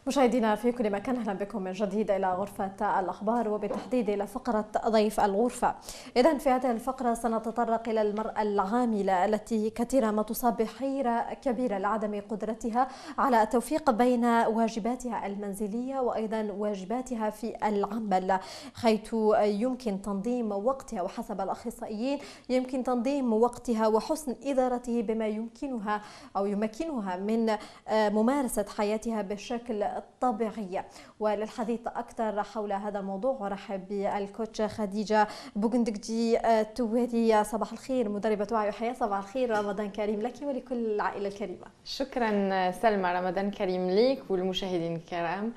مشاهدينا في كل مكان، اهلا بكم من جديد الى غرفه الاخبار وبالتحديد الى فقره ضيف الغرفه. اذا في هذه الفقره سنتطرق الى المراه العامله التي كثيرا ما تصاب بحيره كبيره لعدم قدرتها على التوفيق بين واجباتها المنزليه وايضا واجباتها في العمل، حيث يمكن تنظيم وقتها، وحسب الاخصائيين يمكن تنظيم وقتها وحسن ادارته بما يمكنها او يمكنها من ممارسه حياتها بشكل الطبيعية. وللحديث أكثر حول هذا الموضوع أرحب بالكوتش خديجة بوغندقجي توالي. صباح الخير مدربة وعي وحياة. صباح الخير، رمضان كريم لك ولكل العائلة الكريمة. شكرا سلمى، رمضان كريم ليك والمشاهدين الكرام.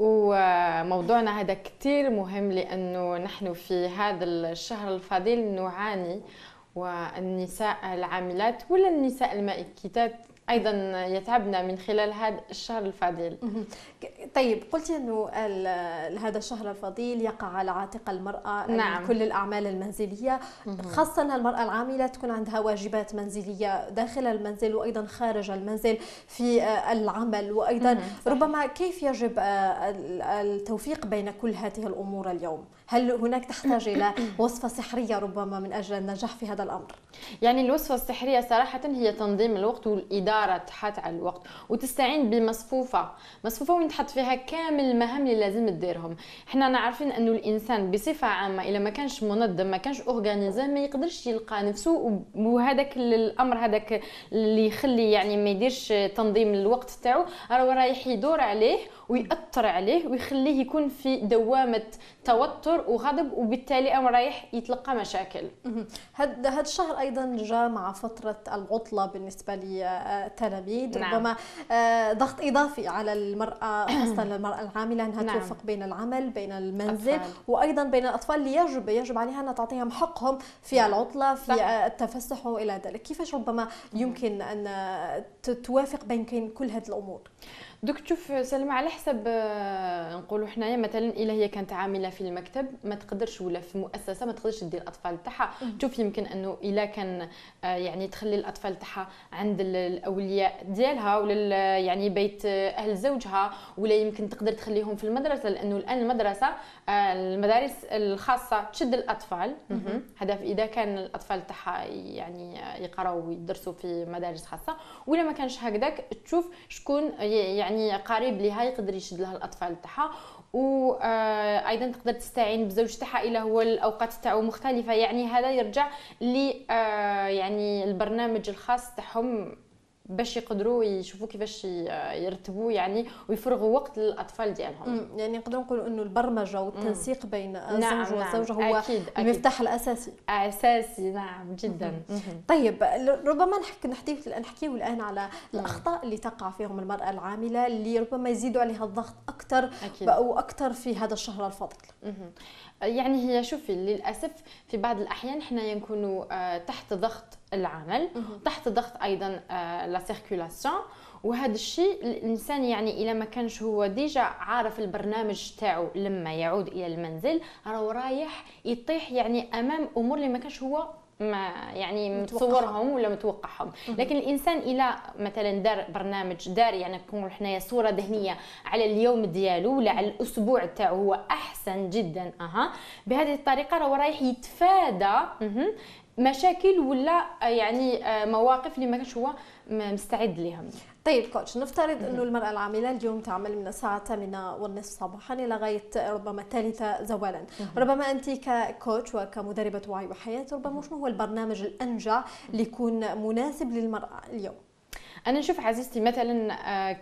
وموضوعنا هذا كتير مهم لأنه نحن في هذا الشهر الفضيل نعاني، والنساء العاملات ولا النساء المائكات ايضا يتعبنا من خلال هذا الشهر الفضيل. طيب، قلت انه هذا الشهر الفضيل يقع على عاتق المراه. نعم. كل الاعمال المنزليه، خاصه المراه العامله تكون عندها واجبات منزليه داخل المنزل وايضا خارج المنزل في العمل، وايضا ربما كيف يجب التوفيق بين كل هذه الامور اليوم؟ هل هناك تحتاج الى وصفه سحريه ربما من اجل النجاح في هذا الامر؟ يعني الوصفه السحريه صراحه هي تنظيم الوقت والاداره تحت على الوقت، وتستعين بمصفوفه وين تحط فيها كامل المهام اللي لازم تديرهم. احنا عارفين انه الانسان بصفه عامه الا ما كانش منظم، ما كانش اورغانيزه، ما يقدرش يلقى نفسه، وهذاك الامر هذاك اللي يخلي يعني ما يديرش تنظيم الوقت تاعو رايح يدور عليه ويأثر عليه ويخليه يكون في دوامه توتر وغضب، وبالتالي امر رايح يتلقى مشاكل. هذا الشهر ايضا جاء مع فتره العطله بالنسبه للتلاميذ. نعم. ربما ضغط اضافي على المراه، خاصه المراه العامله، انها نعم. توفق بين العمل بين المنزل أطفال. وايضا بين الاطفال اللي يجب عليها ان تعطيهم حقهم في العطله، في التفسح والى ذلك. كيفاش ربما يمكن ان توافق بين كل هذه الامور؟ دوك تشوف سلمى، على حسب نقولوا حنايا مثلا الا هي كانت عامله في المكتب ما تقدرش، ولا في مؤسسه ما تقدرش تدير الاطفال تاعها. تشوف يمكن انه الا كان يعني تخلي الاطفال تاعها عند الاولياء ديالها ولا يعني بيت اهل زوجها، ولا يمكن تقدر تخليهم في المدرسه، لانه الان المدرسه المدارس الخاصه تشد الاطفال. هذا اذا كان الاطفال تاعها يعني يقراوا ويدرسوا في مدارس خاصه، ولا ما كانش هكذاك تشوف شكون يعني قريب لها يقدر يشد لها الاطفال تاعها. وايضا تقدر تستعين بزوج تاعها الا هو الاوقات تاعو مختلفه. يعني هذا يرجع ل يعني البرنامج الخاص تاعهم باش يقدروا يشوفوا كيفاش يرتبوا يعني ويفرغوا وقت للاطفال ديالهم. يعني نقدروا نقولوا انه البرمجه والتنسيق بين نعم. الزوج والزوجه هو أكيد. المفتاح الاساسي. نعم جدا. طيب، ربما نحكيو الان على الاخطاء اللي تقع فيهم المراه العامله اللي ربما يزيدوا عليها الضغط اكثر واكثر في هذا الشهر الفضيل. يعني هي شوفي، للاسف في بعض الاحيان احنا نكونوا تحت ضغط العمل، تحت ضغط ايضا لا سيركولاسيون، وهذا الشيء الانسان يعني الا ما كانش هو ديجا عارف البرنامج تاعو لما يعود الى المنزل رايح يطيح يعني امام امور اللي ما كانش هو ما يعني متصورهم ولا متوقعهم. لكن الانسان الى مثلا دار برنامج، دار يعني نكون حنايا صوره ذهنيه على اليوم ديالو ولا على الاسبوع تاعو، هو احسن جدا. بهذه الطريقه رايح يتفادى مشاكل ولا يعني مواقف اللي ما كانش هو مستعد لهم. طيب كوتش، نفترض انه المراه العامله اليوم تعمل من الساعه 8:30 صباحا الى غايه ربما الثالثة زوالا. ربما انت ككوتش وكمدربه وعي وحياه، ربما شنو هو البرنامج الانجع اللي يكون مناسب للمراه اليوم؟ انا نشوف عزيزتي مثلا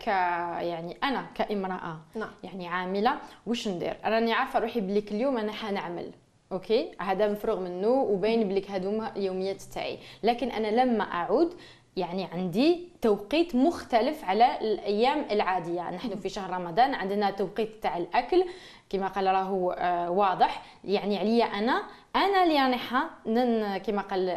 يعني انا كامراه يعني عامله، واش ندير؟ راني عارفه روحي بليك اليوم انا حنعمل اوكي، هذا مفروغ منه وباين بليك هذوما اليوميات تاعي، لكن انا لما اعود يعني عندي توقيت مختلف على الايام العاديه. نحن في شهر رمضان عندنا توقيت تاع الاكل كما قال راهو واضح. يعني عليا انا اللي رايحه كما قال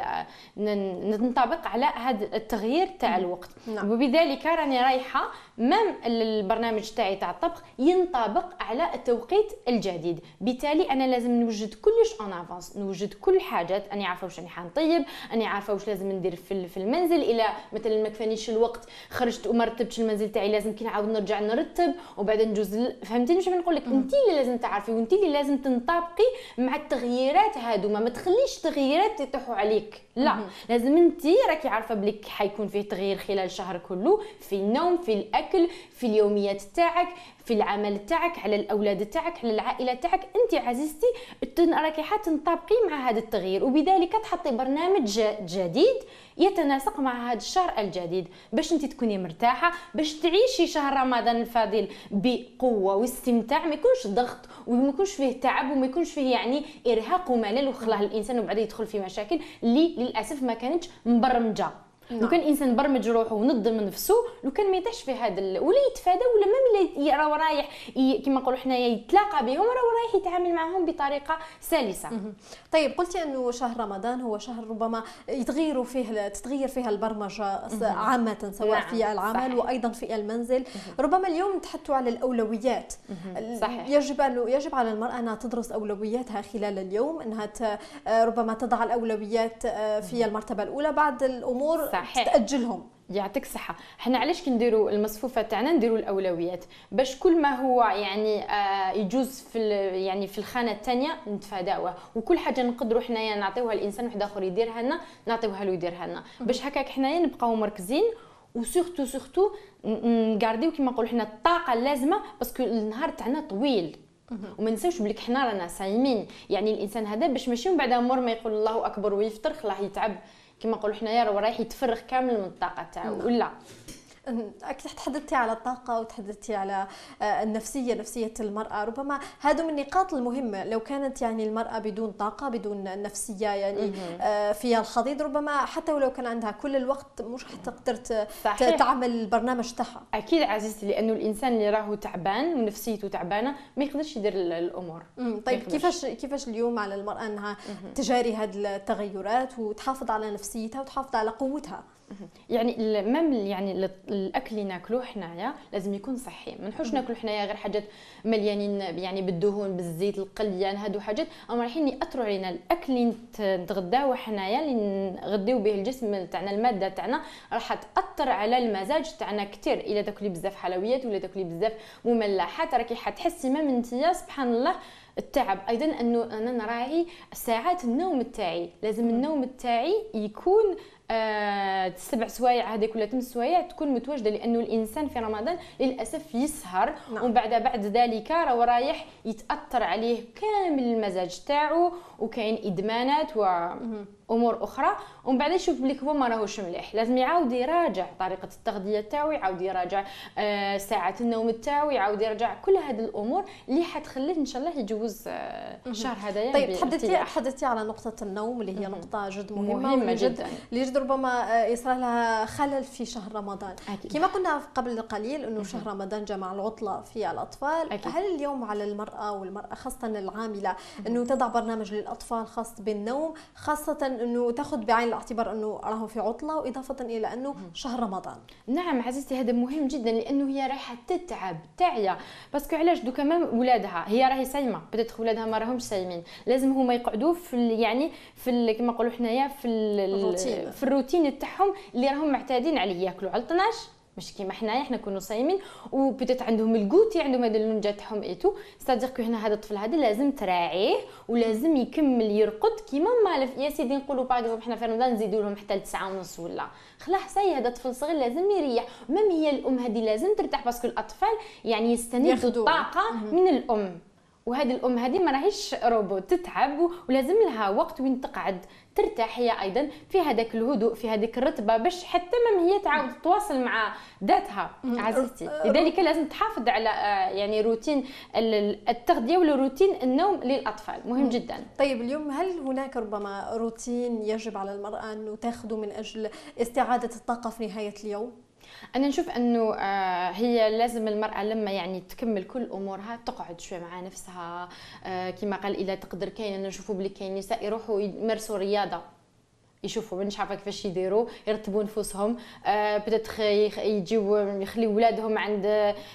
ننطبق على هذا التغيير تاع الوقت. وبذلك راني رايحه مام البرنامج تاعي تاع الطبخ ينطبق على التوقيت الجديد. بالتالي انا لازم نوجد كلش اون افونس، نوجد كل حاجات. اني عارفه واش راني حنطيب، اني عارفه واش لازم ندير في المنزل، الى مثلا ما كفانيش الوقت خرجت وما رتبتش المنزل تاعي، لازم كي نعاود نرجع نرتب وبعدين ندوز فهمتيني واش نقول لك؟ انت اللي لازم تعرفي وانت اللي لازم تنطبقي مع التغييرات هادوما، ما تخليش تغييرات يطيحوا عليك، لا لازم انت راكي عارفه بليك حيكون فيه تغيير خلال الشهر كله، في النوم، في الاكل، في اليوميات تاعك، في العمل تاعك، على الاولاد تاعك، على العائله تاعك. انت عزيزتي راكي حتنطبقي مع هذا التغيير، وبذلك تحطي برنامج جديد يتناسق مع هذا الشهر الجديد باش انت تكوني مرتاحه، باش تعيشي شهر رمضان الفضيل بقوه واستمتاع، ما يكونش ضغط وما يكونش فيه تعب وما يكونش فيه يعني ارهاق وملل وخلاه الانسان وبعد يدخل في مشاكل اللي للاسف ما كانتش مبرمجه. لو كان الانسان برمج روحه ونظم نفسه، لو كان ما يطيحش في هذا ولا يتفادى، ولا ما راه رايح كما نقولوا حنايا يتلاقى بهم، راه رايح يتعامل معهم بطريقه سلسه. طيب قلتي انه شهر رمضان هو شهر ربما تتغير فيها البرمجه عامه، سواء في العمل صحيح. وايضا في المنزل. ربما اليوم تحطوا على الاولويات. صحيح. يجب على المراه انها تدرس اولوياتها خلال اليوم، انها ربما تضع الاولويات في المرتبه الاولى، بعد الامور صحيح. تتأجلهم. يعطيك الصحة. حنا علاش كنديروا المصفوفة تاعنا نديروا الأولويات؟ باش كل ما هو يعني يجوز في الخانة الثانية نتفاداوه، وكل حاجة نقدروا حنايا نعطيوها الإنسان واحد آخر يديرها لنا نعطيوها له يديرها لنا، باش هكاك حنايا نبقاو مركزين وسورتو نغارديو كيما نقولوا حنا الطاقة اللازمة، باسكو النهار تاعنا طويل. وما نساوش بليك حنا رانا صايمين، يعني الإنسان هذا باش ماشي من بعد مور ما يقول الله أكبر ويفطر خلاه يتعب كما نقولوا حنايا راه رايح يتفرغ كامل من الطاقه تاعو. ولا اكيد تحدثتي على الطاقه وتحدثتي على نفسيه المراه، ربما هذو من النقاط المهمه. لو كانت يعني المراه بدون طاقه بدون نفسيه يعني فيها الحضيض، ربما حتى ولو كان عندها كل الوقت مش حتقدر تعمل البرنامج تاعها. اكيد عزيزتي، لانه الانسان اللي راهو تعبان ونفسيته تعبانه ما يقدرش يدير الامور. طيب كيفاش اليوم على المراه انها تجاري هذه التغيرات وتحافظ على نفسيتها وتحافظ على قوتها؟ يعني يعني الاكل اللي ناكلوه حنايا لازم يكون صحي، ما نحوش ناكلوا حنايا غير حاجات مليانين يعني بالدهون بالزيت القليان، هادو حاجات راهم رايحين ياثروا علينا. الاكل اللي نتغداوه حنايا اللي نغديو به الجسم تاعنا، الماده تاعنا راح تاثر على المزاج تاعنا كثير. الا تاكلي بزاف حلويات ولا تاكلي بزاف مملحات راكي حتحسي ما من انتيا سبحان الله التعب. ايضا انه انا نراعي ساعات النوم تاعي، لازم النوم تاعي يكون 7 سوايع هذيك ولا 8 سوايع تكون متواجده، لانه الانسان في رمضان للاسف يسهر ومن بعد ذلك راه رايح يتاثر عليه كامل المزاج تاعو، وكاين ادمانات وامور اخرى، ومن بعد يشوف بليك هو ما راهوش مليح. لازم يعاود يراجع طريقه التغذيه تاعو، يعاود يراجع ساعات النوم تاعو، يعاود يراجع كل هذه الامور اللي حتخليه ان شاء الله يجوز الشهر هذايا. طيب تحدثتي على نقطه النوم اللي هي نقطه جد مهمه جدا، اللي ربما يصير لها خلل في شهر رمضان. كما قلنا قبل قليل انه شهر رمضان جمع العطله في الاطفال. هل اليوم على والمراه خاصه العامله انه تضع برنامج للاطفال خاص بالنوم، خاصه انه تاخذ بعين الاعتبار انه راهو في عطله، واضافه الى انه شهر رمضان؟ نعم عزيزتي، هذا مهم جدا، لانه هي رايحه تتعب تعيا. باسكو علاش دوكا مام ولادها هي راهي صايمه، بدات ولادها ما راهمش صايمين، لازم هما يقعدوا في كما نقولوا حنايا في الروتين تاعهم اللي راهم معتادين عليه، ياكلوا على 12 مش كيما حنايا حنا كنا صايمين، وبدات عندهم الكوتي عندهم هذا اللونجا تاعهم ايتو. ستادير كو هنا هذا الطفل هذا لازم تراعيه ولازم يكمل يرقد كيما مالف. يا سيدي نقولوا باغ حنا في رمضان نزيدوا لهم حتى 9:30 ولا خلاه ساي، هذا طفل صغير لازم يريح. مام هي الام هذه لازم ترتاح، باسكو الاطفال يعني يستندوا الطاقه من الام، وهذه الام هذه ما راهيش روبوت، تتعب ولازم لها وقت وين تقعد ترتاح هي ايضا في هذاك الهدوء في هذيك الرتبه، باش حتى ما هي تعاود تتواصل مع ذاتها عزيزتي. لذلك لازم تحافظ على يعني روتين التغذيه ولا روتين النوم للاطفال، مهم جدا. طيب اليوم هل هناك ربما روتين يجب على المراه انه تاخذه من اجل استعاده الطاقه في نهايه اليوم؟ انا نشوف انه هي لازم المراه لما يعني تكمل كل امورها تقعد شويه مع نفسها. كما قال اذا تقدر، كاين انا نشوفوا بلي كاين نساء يروحوا يمارسوا رياضه، يشوفوا مانيش عارفه كيفاش يديروا، يرتبوا نفوسهم، بتاتخ يجيو يخليو ولادهم عند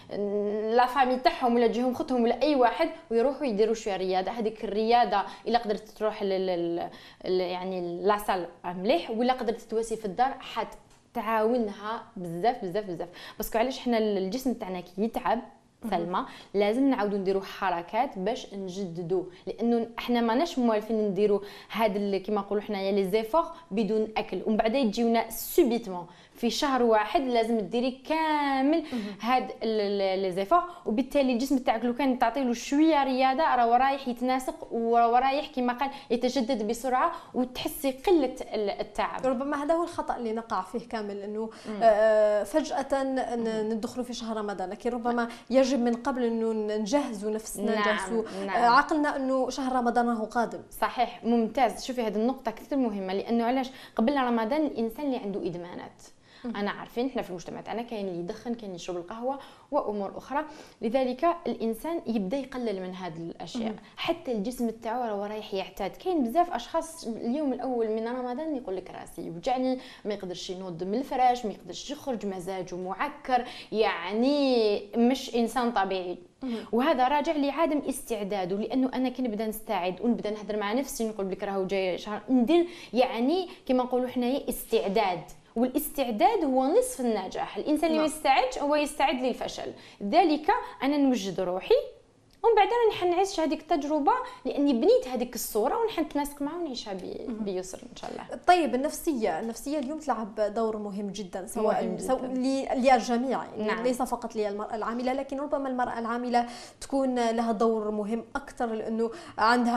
لا فامي تاعهم ولا تجيهم اختهم ولا اي واحد ويروحوا يديروا شويه رياضه. هذيك الرياضه الا قدرت تروح يعني لاصال مليح، ولا قدرت تواسي في الدار تعاونها بزاف بزاف بزاف. باسكو علاش حنا الجسم تاعنا كي يتعب سلمى لازم نعاودو نديرو حركات باش نجددو، لانه احنا ماناش موالفين نديرو هاد كيما نقولوا حنايا لي زيفور بدون اكل، ومن بعد يجيونا سوبيتمون في شهر واحد لازم ديري كامل هاد لي زيفور، وبالتالي الجسم تاعك لو كان تعطيله شويه رياضه راه رايح يتناسق ورايح كيما قال يتجدد بسرعه وتحسي قله التعب. ربما هذا هو الخطا اللي نقع فيه كامل، انه فجاه ندخلوا في شهر رمضان، لكن ربما يجب من قبل انه نجهزوا نفسنا، نجهزوا عقلنا انه شهر رمضان هو قادم. صحيح، ممتاز. شوفي هذه النقطه كثير مهمه، لانه علاش قبل رمضان الانسان اللي عنده ادمانات، انا عارفين احنا في المجتمع تاعنا كاين اللي يدخن، كاين يشرب القهوه وامور اخرى، لذلك الانسان يبدا يقلل من هذه الاشياء حتى الجسم تاعو راه رايح يعتاد. كاين بزاف اشخاص اليوم الاول من رمضان يقول لك راسي يوجعني، ما يقدرش ينوض من الفراش، ما يقدرش يخرج، مزاجه معكر، يعني مش انسان طبيعي. وهذا راجع لعدم استعداده، لانه انا كي نبدا نستعد ونبدا نهضر مع نفسي نقول لك راهو جاي شهر، ندير يعني كما نقولوا حنايا استعداد، والاستعداد هو نصف النجاح. الانسان اللي ما يستعدش هو يستعد للفشل. لذلك انا نوجد روحي ومن بعد راني نعيش هذيك التجربه، لاني بنيت هذيك الصوره ونتناسق معها ونعيشها بيسر ان شاء الله. طيب النفسيه اليوم تلعب دور مهم جدا، سواء للجميع، يعني ليس فقط للمراه العامله، لكن ربما المراه العامله تكون لها دور مهم اكثر، لانه عندها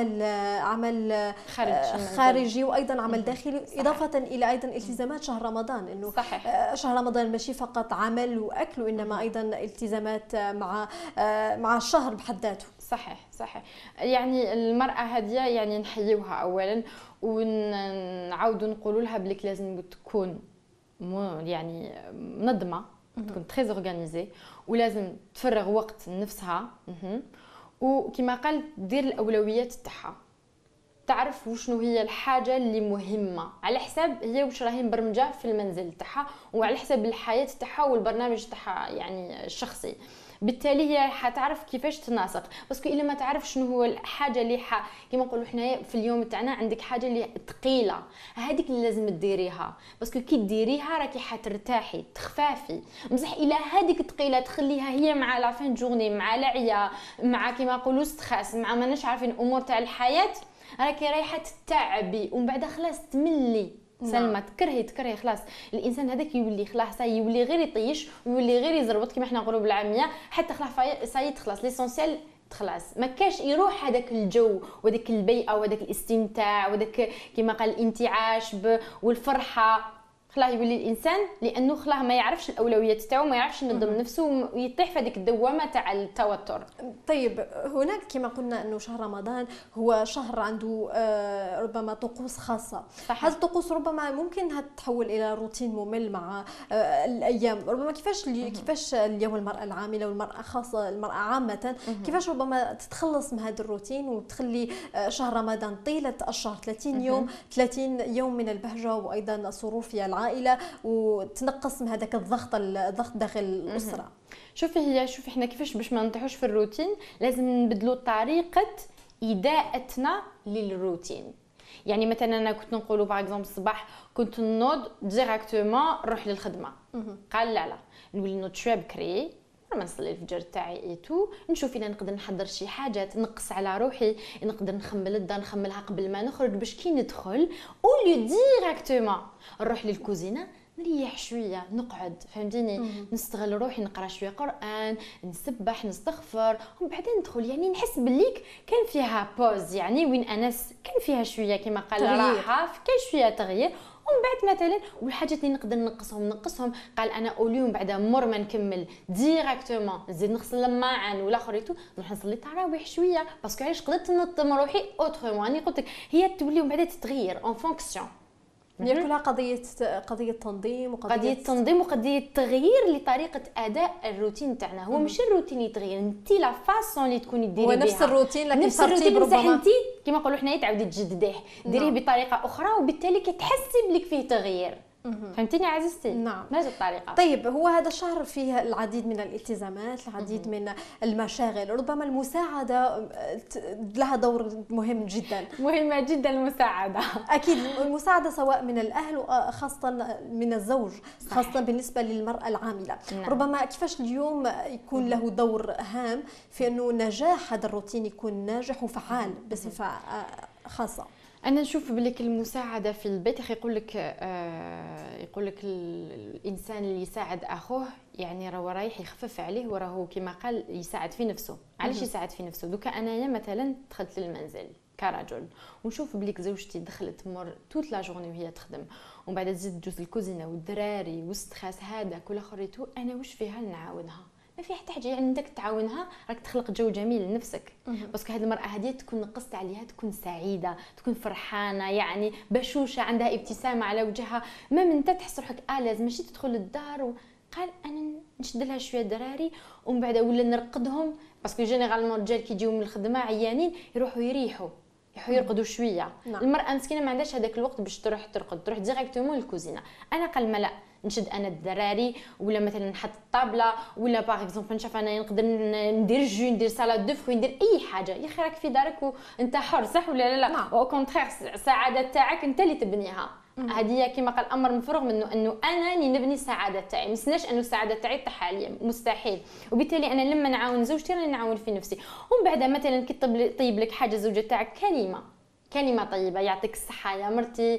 عمل خارجي وايضا عمل داخلي، اضافه الى ايضا التزامات شهر رمضان. انه شهر رمضان ماشي فقط عمل واكل، وانما ايضا التزامات مع الشهر بحد ذاته. صحيح. يعني المرأة هذه يعني نحيوها أولا، ونعاودوا نقولوا لها بليك لازم تكون يعني منظمة، تكون تري اورغانيزي، ولازم تفرغ وقت لنفسها، وكما قال دير الأولويات تاعها، تعرف وشنو هي الحاجه اللي مهمه على حساب هي واش راهي مبرمجه في المنزل تاعها وعلى حساب الحياه تاعها والبرنامج تاعها يعني الشخصي. بالتالي هي حتعرف كيفاش تناسق، باسكو الا ما تعرف شنو هو الحاجه اللي كيما نقولوا حنايا في اليوم تاعنا عندك حاجه اللي ثقيله، هذيك اللي لازم ديريها، باسكو كي ديريها راكي حترتاحي تخفافي. بصح الا هذيك ثقيله تخليها هي مع لافين جورني، مع العيا، مع كيما نقولوا ستريس، مع ماناش عارفين امور تاع الحياه، راكي رايحه تتعبي ومن بعد خلاص تملي. سلمى تكرهي خلاص الانسان هذاك يولي خلاص يولي غير يطيش ويولي غير يزربط كيما حنا نقولوا بالعاميه، حتى خلاص خلاص ليسونسيال خلاص ما كاش يروح هذاك الجو وهذاك البيئه وهذاك الاستمتاع وهذاك كيما قال الانتعاش والفرحه. خلاه يولي الانسان لانه خلاه ما يعرفش الاولويات تاعو، ما يعرفش ينظم نفسه ويطيح في هذيك الدوامه تاع التوتر. طيب هناك كما قلنا انه شهر رمضان هو شهر عنده ربما طقوس خاصه، هذه الطقوس ربما ممكن تتحول الى روتين ممل مع الايام. ربما كيفاش اليوم المراه العامله والمراه خاصه المراه عامه كيفاش ربما تتخلص من هذا الروتين وتخلي شهر رمضان طيله الشهر 30 يوم 30 يوم من البهجه وايضا السرور في العائله، وتنقص من هذاك الضغط داخل الاسره. شوفي احنا كيفاش باش ما نطيحوش في الروتين لازم نبدلوا طريقه اداءتنا للروتين. يعني مثلا انا كنت نقولوا باغ اكزومبل الصباح كنت نوض ديريكتومون نروح للخدمه، قال لا نولي نوض شويه بكري ما نصلي الفجر تاعي ايتو، نشوف الا نقدر نحضر شي حاجات نقص على روحي، نقدر نخمل الدار نخملها قبل ما نخرج باش كي ندخل اولي ديريكتومون نروح للكوزينه نريح شويه نقعد فهمتيني، نستغل روحي نقرا شويه قران، نسبح نستغفر ومن بعد ندخل. يعني نحس بليك كان فيها بوز، يعني وين انس كان فيها شويه كما قال راحه، كاين شويه تغيير. ومن بعد مثلا والحاجات اللي نقدر نقصهم قال انا اوليوم بعد مور ما نكمل ديريكتومون نزيد نغسل الماعن ولا خريتو نروح نصلي التراويح شويه، باسكو علاش قدرت ننظم روحي اوترومون. راني قلت لك هي تولي ومن بعد تتغير اون فونكسيون. هي كلها قضيه تنظيم وقضيه تغيير لطريقه اداء الروتين تاعنا. هو ماشي الروتين اللي يتغير، انت لا فاسون اللي تكوني ديري بها، هو نفس الروتين لكن نفس الروتين بصح انت كيما نقولوا حنايا تعاودي تجدديه ديريه بطريقه اخرى، وبالتالي كتحسي بليك فيه تغيير. فهمتيني عزيزتي؟ نعم. بهذه الطريقه. طيب، هو هذا الشهر فيه العديد من الالتزامات، العديد من المشاغل، ربما المساعده لها دور مهم جدا. مهمه جدا المساعده. اكيد المساعده سواء من الاهل وخاصه من الزوج، خاصه بالنسبه للمراه العامله. نعم. ربما كيفاش اليوم يكون له دور هام في انه نجاح هذا الروتين يكون ناجح وفعال بصفه خاصه. انا نشوف بلك المساعده في البيت يقول لك الانسان اللي يساعد اخوه يعني راهو رايح يخفف عليه وراهو كما قال يساعد في نفسه. علاش يساعد في نفسه؟ دوكا انايا مثلا دخلت للمنزل كرجل ونشوف بليك زوجتي دخلت مور توت لا جورني وهي تخدم، ومن بعد تزيد جوز الكوزينه والدراري والستخاس هذاك ولا خريتو، انا واش فيها نعاونها؟ ما في حتى حاجه، يعني انك تعاونها راك تخلق جو جميل لنفسك. باسكو هذه المراه هذه تكون نقصت عليها، تكون سعيده، تكون فرحانه، يعني بشوشه، عندها ابتسامه على وجهها، ما من انت تحس روحك لازم ماشي تدخل للدار قال انا نشد لها شويه دراري ومن بعد ولا نرقدهم، باسكو جينيرالمون الرجال كي يجيو من الخدمه عيانين يروحوا يريحوا يرقدوا شويه. نعم. المراه مسكينه ما عندهاش هذاك الوقت باش تروح ترقد، تروح ديريكتومون للكوزينه. انا قال ما لا نشد انا الدراري ولا مثلا نحط الطابله ولا باغ اكزومبل نشوف انا نقدر ندير جو، ندير سالاد دو فروي، ندير اي حاجه. يا اخي راك في دارك وانت حر، صح ولا لا؟ او كونترير السعاده تاعك انت اللي تبنيها. هذه كما قال امر مفروغ منه انه انا اللي نبني السعاده تاعي، ما نسناش انه السعاده تاعي طيح عليا، مستحيل. وبالتالي انا لما نعاون زوجتي راني نعاون في نفسي. ومن بعد مثلا كي طيب لك حاجه زوجة تاعك كلمه طيبه، يعطيك الصحه يا مرتي،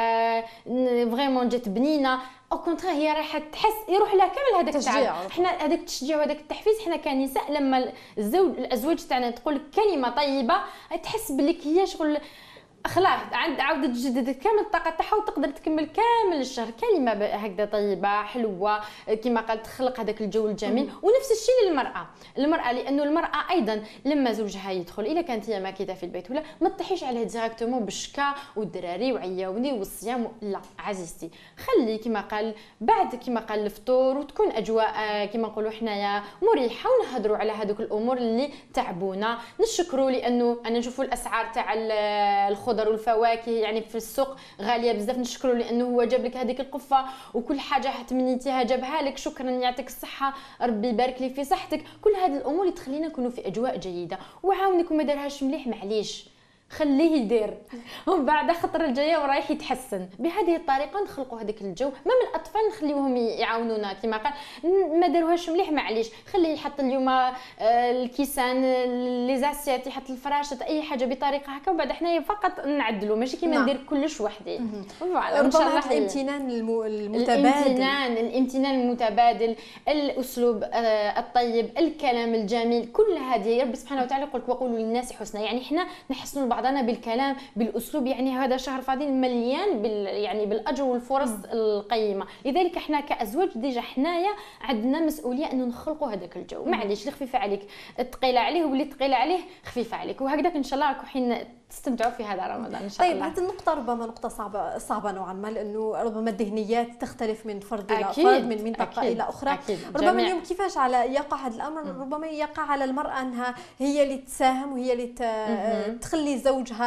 فريمون جات بنينه، او كونترا هي رايحه تحس يروح لها كامل هذاك التشجيع. حنا هذاك التشجيع وهذاك التحفيز، حنا كنساء لما الازواج تاعنا تقول لك كلمه طيبه تحس بلك هي شغل خلاص عاودت تجدد كامل الطاقه تاعها وتقدر تكمل كامل الشهر. كلمه هكذا طيبه حلوه كما قال تخلق هذاك الجو الجميل. ونفس الشيء للمراه لانه المراه ايضا لما زوجها يدخل، اذا كانت هي ماكيده في البيت ولا ما تطيحيش عليه ديريكتومون بالشكا والدراري وعياوني والصيام، لا عزيزتي خلي كما قال بعد كما قال الفطور وتكون اجواء كما نقولوا حنايا مريحه، ونهضروا على هذوك الامور اللي تعبونا، نشكروا لانه انا نشوفوا الاسعار تاع الخضر والفواكه يعني في السوق غاليه بزاف، نشكروا لانه هو جاب لك هذيك القفه وكل حاجه تمنيتيها جابها لك، شكرا يعطيك الصحه، ربي يبارك لي في صحتك. كل هذه الامور اللي تخلينا نكونوا في اجواء جيده. وعاونك وما دارهاش مليح معليش خليه يدير، ومن بعد خطر الجايه ورايح يتحسن. بهذه الطريقه نخلقوا هذاك الجو. ما من الاطفال نخليوهم يعاونونا كما قال ما داروهاش مليح معليش خليه يحط اليوم الكيسان لي زاسيات، يحط الفراشات اي حاجه بطريقه هكا، وبعد حنايا فقط نعدلوا ماشي كيما ندير كلش وحدي. فوالا ان شاء الله الامتنان المتبادل، الامتنان المتبادل، الاسلوب الطيب، الكلام الجميل، كل هذه ربي سبحانه وتعالى يقول وقولوا للناس حسنا. يعني حنا نحسنوا بعضنا بالكلام بالاسلوب. يعني هذا شهر فاضل مليان يعني بالاجر والفرص القيمه. لذلك احنا كازواج ديجا حنايا عندنا مسؤوليه انه نخلقوا هذاك الجو. معليش اللي خفيفه عليك ثقيله عليه واللي ثقيله عليه خفيفه عليك، وهكذاك ان شاء الله راكم حين تستمتعوا في هذا رمضان ان شاء الله. طيب هذه النقطه ربما نقطه صعبه نوعا ما، لانه ربما الذهنيات تختلف من فرد الى فرد، من منطقه الى اخرى. أكيد. ربما اليوم كيفاش على يقع هذا الامر؟ ربما يقع على المراه انها هي اللي تساهم وهي اللي تخلي زوجها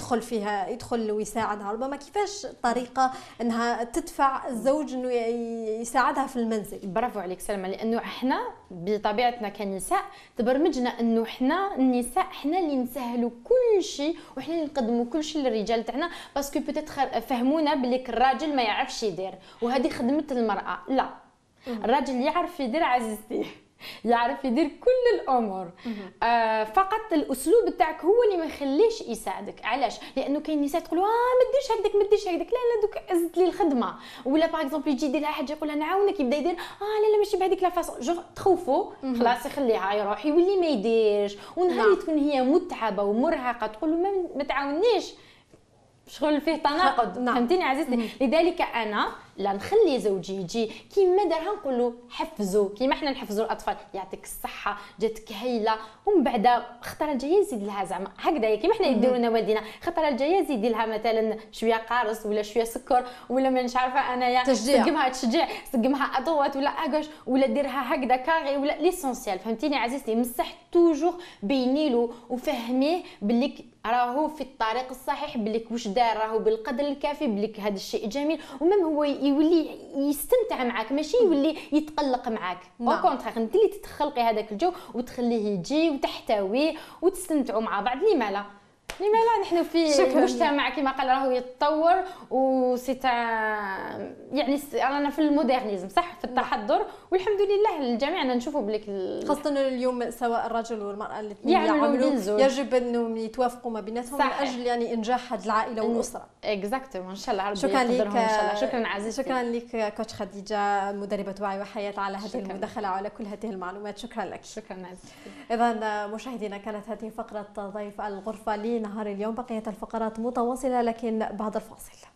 يدخل ويساعدها. ربما كيفاش طريقه انها تدفع الزوج انه يساعدها في المنزل؟ برافو عليك سلمى، لانه احنا بطبيعتنا كنساء تبرمجنا انه احنا النساء احنا اللي نسهلوا كل شيء وحنا اللي نقدموا كل شيء للرجال تاعنا، باسكو بوتيتر فهمونا بليك الراجل ما يعرفش يدير وهذه خدمه المراه. لا، الراجل يعرف يدير عزيزتي، يعرف يدير كل الامور. فقط الاسلوب تاعك هو اللي ما يخليش يساعدك. علاش؟ لانه كاين نساء تقولوا ما ديرش هكذاك ما ديرش هكذاك، لا دوك ازد لي الخدمه، ولا باغ اكزومبل يجي يدير لها حاجه يقول لها نعاونك، يبدا يدير لا ماشي بهذيك لا فاصون، جو تخوفوا خلاص يخليها يروح يولي ما يديرش. ونهار تكون هي متعبه ومرهقه تقول له ما تعاونيش، شغل فيه تناقض. فهمتيني عزيزتي؟ لذلك انا لا نخلي زوجي يجي كيما دارها نقول له حفزوا كيما احنا نحفزوا الاطفال، يعطيك الصحه جاتك هايله، ومن بعد الخطره الجايه زيد لها زعما هكذا كيما احنا يديروا لنا والدينا، الخطره الجايه زيدي لها مثلا شويه قارص ولا شويه سكر ولا ما نش عارفه انايا تشجيع سقمها اضوات ولا اكاش ولا ديرها هكذا كاغي ولا ليسونسيال. فهمتيني عزيزتي؟ مسح توجور بيني له وفهميه بلي راهو في الطريق الصحيح، بلي واش دار راهو بالقدر الكافي، بلي هذا الشيء جميل، ومام هو يولي يستمتع معك، ماشي يولي يتقلق معك. او كونترير انت اللي تتخلقي هذاك الجو وتخليه يجي وتحتويه وتستمتعوا مع بعض. لما لا نحن في مجتمع كما قال راهو يتطور وسيتا يعني رانا في المودرنيزم صح، في التحضر، والحمد لله الجميع نشوفوا بليك خاصه اليوم سواء الرجل والمراه الاثنين يعملوا يجب انهم يتوافقوا ما بيناتهم من اجل يعني انجاح هذه العائله والاسره. اكزاكتومون ان شاء الله ربي شكرا لك ان شاء الله. شكرا عزيزتي. شكرا لك كوتش خديجه مدربه وعي وحياه على هذه المداخله وعلى كل هذه المعلومات. شكرا لك. شكرا عزيزتي. اذا مشاهدينا كانت هذه فقره ضيف الغرفه لنهار اليوم. بقيه الفقرات متواصله لكن بعد الفاصل.